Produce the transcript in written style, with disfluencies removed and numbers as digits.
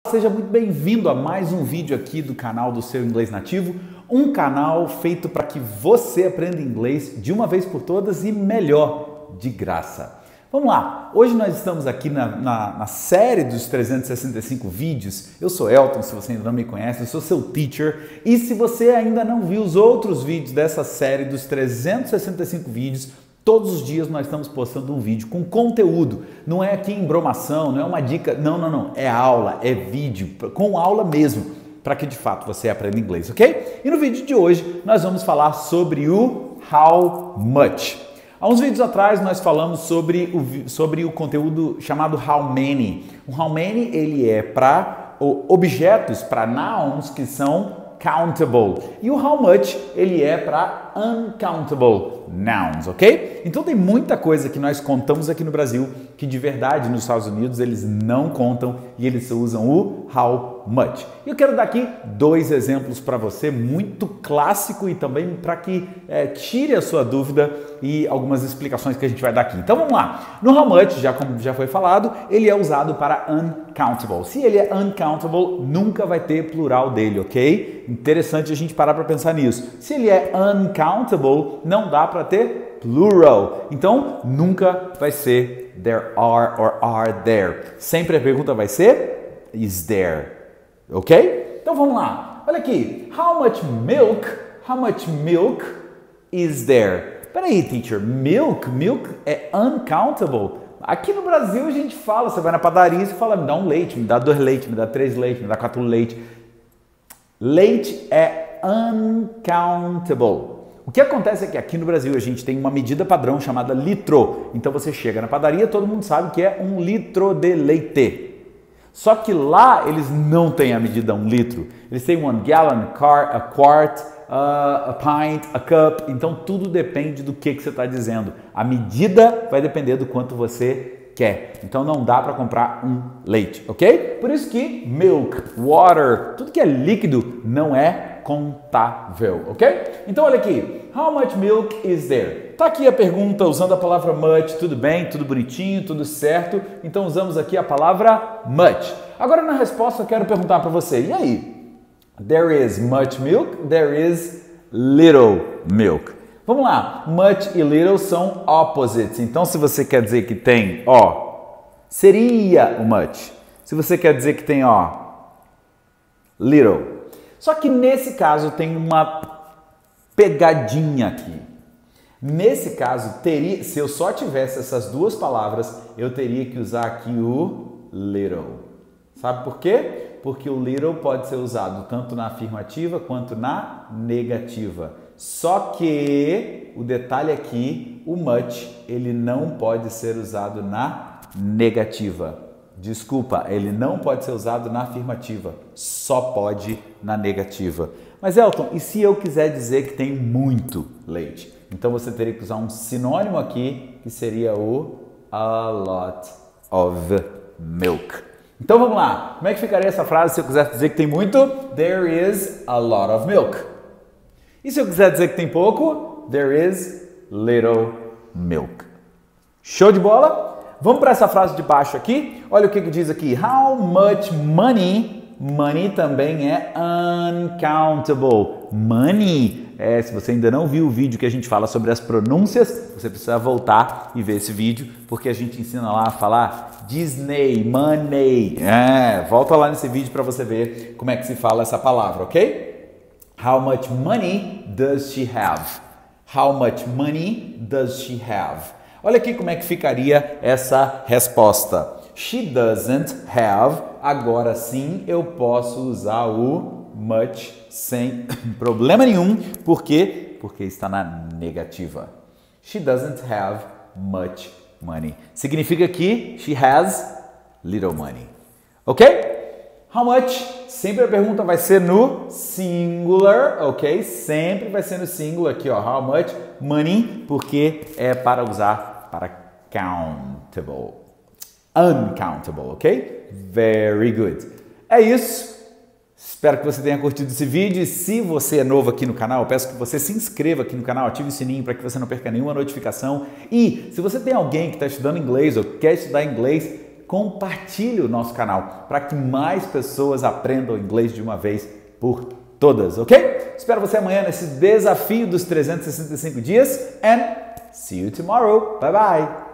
Seja muito bem-vindo a mais um vídeo aqui do canal do Seu Inglês Nativo, um canal feito para que você aprenda inglês de uma vez por todas e melhor, de graça. Vamos lá, hoje nós estamos aqui na série dos 365 vídeos. Eu sou Elton, se você ainda não me conhece, eu sou seu teacher. E se você ainda não viu os outros vídeos dessa série dos 365 vídeos, todos os dias nós estamos postando um vídeo com conteúdo. Não é aqui embromação, não é uma dica, não. É aula, é vídeo, com aula mesmo, para que de fato você aprenda inglês, ok? E no vídeo de hoje nós vamos falar sobre o how much. Há uns vídeos atrás nós falamos sobre o conteúdo chamado how many. O how many ele é para objetos, para nouns que são countable. E o how much ele é para uncountable nouns, ok? Então tem muita coisa que nós contamos aqui no Brasil que de verdade nos Estados Unidos eles não contam e eles só usam o how much. E eu quero dar aqui dois exemplos para você, muito clássico e também para que tire a sua dúvida e algumas explicações que a gente vai dar aqui. Então vamos lá. No how much, como já foi falado, ele é usado para uncountable. Se ele é uncountable, nunca vai ter plural dele, ok? Interessante a gente parar para pensar nisso. Se ele é uncountable, não dá para ter plural. Então, nunca vai ser there are or are there. Sempre a pergunta vai ser is there. Ok? Então vamos lá. Olha aqui. How much milk is there? Peraí, teacher. Milk é uncountable. Aqui no Brasil a gente fala, você vai na padaria e fala, me dá um leite, me dá 2 leites, me dá 3 leites, me dá 4 leites. Leite é uncountable. O que acontece é que aqui no Brasil a gente tem uma medida padrão chamada litro. Então você chega na padaria, todo mundo sabe que é 1 litro de leite. Só que lá eles não têm a medida 1 litro. Eles têm 1 gallon, a quart, a pint, a cup. Então tudo depende do que você está dizendo. A medida vai depender do quanto você quer. Então não dá para comprar um leite, ok? Por isso que milk, water, tudo que é líquido não é contável, ok? Então olha aqui, how much milk is there? Tá aqui a pergunta usando a palavra much, tudo bem, tudo bonitinho, tudo certo. Então usamos aqui a palavra much. Agora na resposta eu quero perguntar para você, e aí? There is much milk, there is little milk. Vamos lá, much e little são opposites. Então se você quer dizer que tem, seria o much. Se você quer dizer que tem, little. Só que nesse caso tem uma pegadinha aqui. Nesse caso, se eu só tivesse essas duas palavras, eu teria que usar aqui o little. Sabe por quê? Porque o little pode ser usado tanto na afirmativa quanto na negativa. Só que o detalhe aqui, o much, ele não pode ser usado na negativa. Desculpa, ele não pode ser usado na afirmativa, só pode na negativa. Mas Elton, e se eu quiser dizer que tem muito leite? Então você teria que usar um sinônimo aqui, que seria o a lot of milk. Então vamos lá, como é que ficaria essa frase se eu quisesse dizer que tem muito? There is a lot of milk. E se eu quiser dizer que tem pouco? There is little milk. Show de bola? Vamos para essa frase de baixo aqui. Olha o que diz aqui. How much money? Money também é uncountable. Money. Se você ainda não viu o vídeo que a gente fala sobre as pronúncias, você precisa voltar e ver esse vídeo, porque a gente ensina lá a falar Disney, money. Volta lá nesse vídeo para você ver como é que se fala essa palavra, ok? How much money does she have? How much money does she have? Olha aqui como é que ficaria essa resposta. She doesn't have. Agora sim eu posso usar o much sem problema nenhum. Por quê? Porque está na negativa. She doesn't have much money. Significa que she has little money. Ok? How much? Sempre a pergunta vai ser no singular, ok? Sempre vai ser no singular aqui, ó. How much money? Porque é para usar para countable. Uncountable, ok? Very good. É isso. Espero que você tenha curtido esse vídeo. E se você é novo aqui no canal, eu peço que você se inscreva aqui no canal, ative o sininho para que você não perca nenhuma notificação. E se você tem alguém que está estudando inglês ou quer estudar inglês, compartilhe o nosso canal para que mais pessoas aprendam inglês de uma vez por todas, ok? Espero você amanhã nesse desafio dos 365 dias and see you tomorrow. Bye bye!